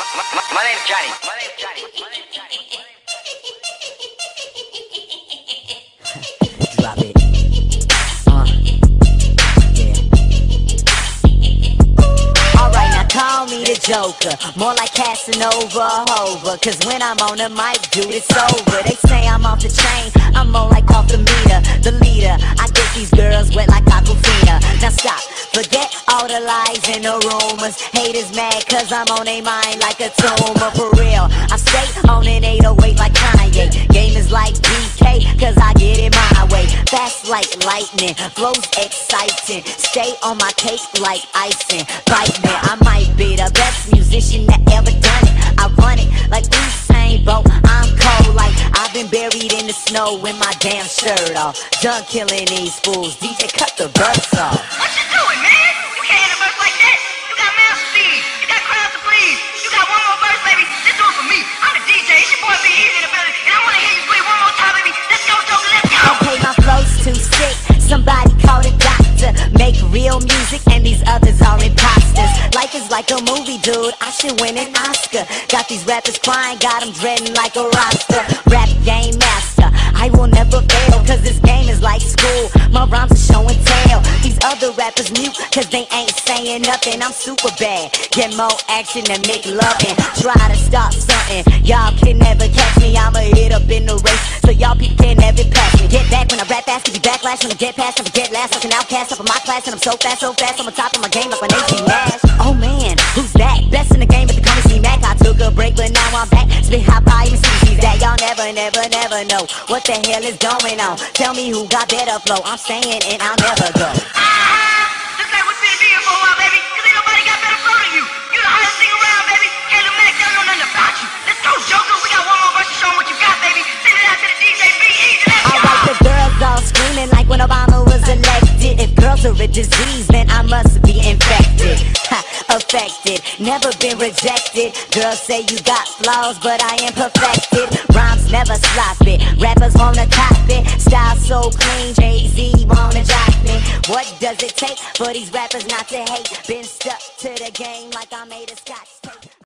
My name's Johnny. My name's Johnny. My name's Johnny. Drop it. Yeah. Alright, now call me the Joker. More like Casanova Hova. Cause when I'm on the mic, dude, it's over. They say I'm off the chain, I'm more like off the meter. The leader, I get these girls wet like Aquafina. Now stop, forget all the lies and the rumors. Haters mad cause I'm on their mind like a tumor. For real, I stay on an 808 like Kanye. Game is like BK cause I get it my way. Fast like lightning, flows exciting. Stay on my cake like icing. Bite me, I might be the best musician that ever done it. I run it like Usain Bolt. I'm cold like I've been buried in the snow with my damn shirt off. Done killing these fools. DJ, cut the verse off. What you doing, man? You can't hit a verse like that. You got mouth speed. You got crowds to please. You got one more verse, baby. Just do it for me. I'm the DJ. It's your boy Be Easy in the building, and I want to hear you play one more time, baby. Let's go, Joker. Let's go. Okay, my flow's too sick. Somebody call a doctor. Make real music and these others are imposters. Life is like a movie, dude. I should win an Oscar. Got these rappers crying, got them dreading like a roster. Rap game master, I will never fail. Cause this game is like school. My rhymes are show and tell. These other rappers mute cause they ain't saying nothing. I'm super bad. Get more action than make loving. Try to stop something. Y'all can never catch me. I'ma hit up in the race. So y'all people can never pass me. Get back when I rap fast. Give you backlash when I get past. Never get last. Like an outcast up in my class. And I'm so fast. I'm on top of my game like my name's Nash. Oh man, who's that? Best in the game, but the company C-Mac. I took a break, but now I'm back. Spit high volume CC's that. Y'all never know what the hell is going on. Tell me who got better flow. I'm staying and I'll never go. Looks like we've been here for a while, baby. Cause ain't nobody got better flow than you. You the hottest thing around, baby. Can't the Mac don't know nothing about you. Let's go, Joker. We got one more verse to show 'em what you got, baby. Send it out to the DJ. Be easy. Let's go. Alright, the girls all screaming like when Obama was elected. If girls are a disease, then I must be infected. Ha, affected, never been rejected. Girls say you got flaws, but I am perfected. Rhymes never sloppy, rappers wanna copy. Style so clean, Jay-Z wanna drop me. What does it take for these rappers not to hate? Been stuck to the game like I made a scotch tape.